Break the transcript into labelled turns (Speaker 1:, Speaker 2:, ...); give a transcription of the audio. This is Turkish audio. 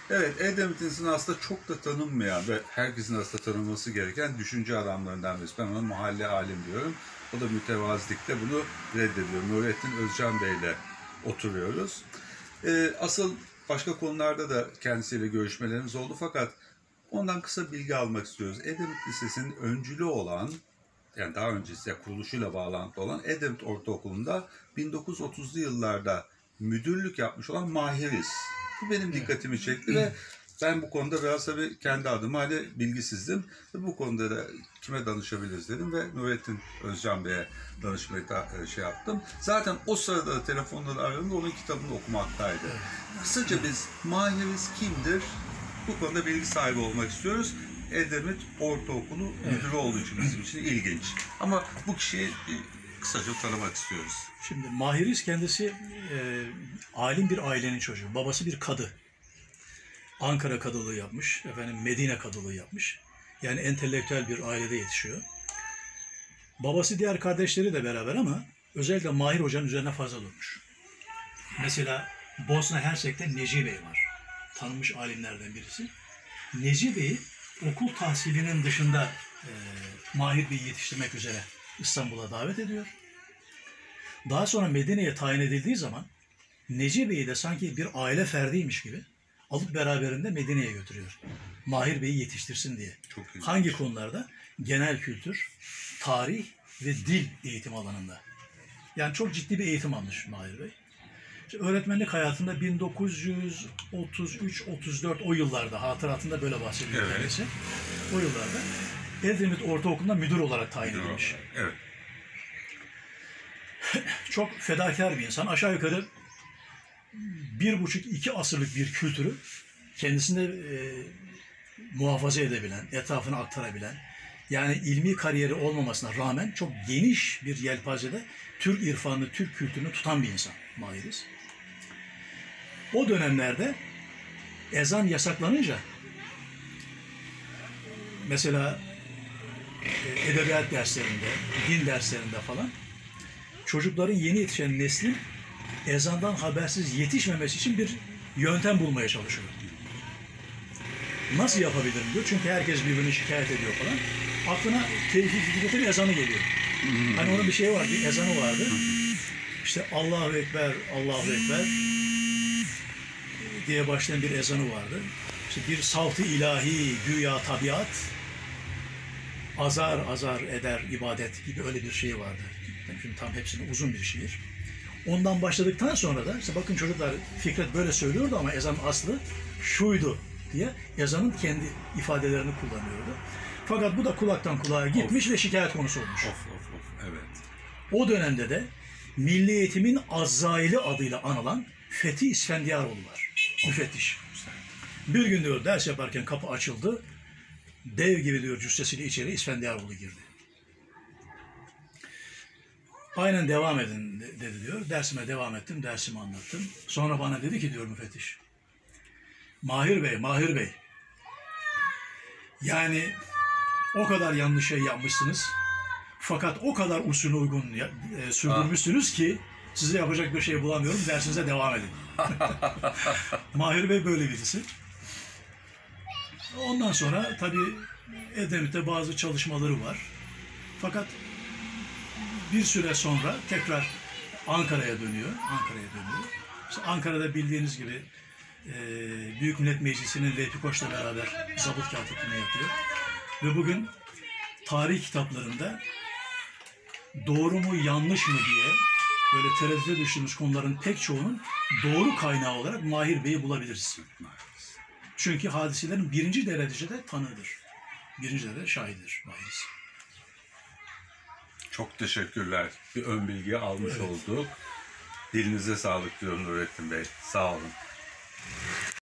Speaker 1: Evet, Edremit'in aslında çok da tanınmayan ve herkesin aslında tanınması gereken düşünce adamlarından birisi. Ben ona mahalle alim diyorum. O da mütevazilikte bunu reddediyor. Nurettin Özcan Bey'le oturuyoruz. Asıl başka konularda da kendisiyle görüşmelerimiz oldu fakat ondan kısa bilgi almak istiyoruz. Edremit Lisesi'nin öncülü olan, yani daha öncesi kuruluşuyla bağlantılı olan Edremit Ortaokulu'nda 1930'lu yıllarda müdürlük yapmış olan Mahiriz. Bu benim dikkatimi çekti ve ben bu konuda biraz tabii kendi adıma hani bilgisizdim. Bu konuda da kime danışabiliriz dedim ve Nurettin Özcan Bey'e danışmayı şey yaptım. Zaten o sırada da telefonla aradığımda onun kitabını okumaktaydı. Kısaca biz Mahiriz kimdir? Bu konuda bilgi sahibi olmak istiyoruz. Edremit Ortaokulu müdürü olduğu için bizim için ilginç. Ama bu kişiyi kısaca tanımak istiyoruz.
Speaker 2: Şimdi Mahiriz kendisi alim bir ailenin çocuğu. Babası bir kadı. Ankara kadılığı yapmış, Medine kadılığı yapmış. Yani entelektüel bir ailede yetişiyor. Babası diğer kardeşleri de beraber ama özellikle Mahir Hoca'nın üzerine fazla durmuş. Mesela Bosna Hersek'te Neci Bey var. Tanınmış alimlerden birisi. Neci Bey'i okul tahsilinin dışında Mahir Bey'i yetiştirmek üzere İstanbul'a davet ediyor. Daha sonra Medine'ye tayin edildiği zaman Neci Bey'i de sanki bir aile ferdiymiş gibi alıp beraberinde Medine'ye götürüyor. Mahir Bey'i yetiştirsin diye. Hangi konularda? Genel kültür, tarih ve dil eğitim alanında. Yani çok ciddi bir eğitim almış Mahir Bey. İşte öğretmenlik hayatında 1933-34 o yıllarda, hatıratında böyle bahsediyor kendisi. O yıllarda Edremit Ortaokulu'nda müdür olarak tayin edilmiş.
Speaker 1: Evet.
Speaker 2: Çok fedakar bir insan. Aşağı yukarı 1,5-2 asırlık bir kültürü kendisinde muhafaza edebilen, etrafına aktarabilen, yani ilmi kariyeri olmamasına rağmen çok geniş bir yelpazede Türk irfanını, Türk kültürünü tutan bir insan Mahiriz. O dönemlerde ezan yasaklanınca mesela edebiyat derslerinde, din derslerinde falan çocukların yeni yetişen neslin ezandan habersiz yetişmemesi için bir yöntem bulmaya çalışıyor. Nasıl yapabilirim diyor. Çünkü herkes birbirini şikayet ediyor falan. Aklına Tevfik Fikret'in ezanı geliyor. Hani onun bir şeyi vardı, bir ezanı vardı. İşte Allahu Ekber, Allahu Ekber diye başlayan bir ezanı vardı. İşte bir savt-ı ilahi, güya tabiat, azar azar eder ibadet gibi öyle bir şey vardı. Şimdi tam hepsinin uzun bir şiir. Ondan başladıktan sonra da işte bakın çocuklar Fikret böyle söylüyordu ama ezanın aslı şuydu diye ezanın kendi ifadelerini kullanıyordu. Fakat bu da kulaktan kulağa gitmiş ve şikayet konusu olmuş.
Speaker 1: Evet.
Speaker 2: O dönemde de Milli Eğitim'in Azzaili adıyla anılan Fethi İsfendiyaroğlu var. Müfettiş. Bir gün diyor ders yaparken kapı açıldı. Dev gibi diyor cüssesiyle içeri İsfendiyaroğlu girdi. Aynen devam edin dedi diyor. Dersime devam ettim, dersimi anlattım. Sonra bana dedi ki diyor müfettiş. Mahir Bey, Mahir Bey. Yani o kadar yanlış şey yapmışsınız. Fakat o kadar usulü uygun sürdürmüşsünüz ki size yapacak bir şey bulamıyorum. Dersinize devam edin. Mahir Bey böyle birisi. Ondan sonra tabii Edremit'te bazı çalışmaları var. Fakat bir süre sonra tekrar Ankara'ya dönüyor. İşte Ankara'da bildiğiniz gibi Büyük Millet Meclisi'nin Vehbi Koç'la beraber zabıt katipliğini yapıyor. Ve bugün tarih kitaplarında doğru mu yanlış mı diye böyle tereddüte düştüğümüz konuların pek çoğunun doğru kaynağı olarak Mahir Bey'i bulabiliriz. Çünkü hadiselerin birinci derecede tanığıdır. Birinci derece şahididir Mahir.
Speaker 1: Çok teşekkürler. Bir ön bilgi almış olduk. Dilinize sağlık diyorum Nurettin Bey. Sağ olun.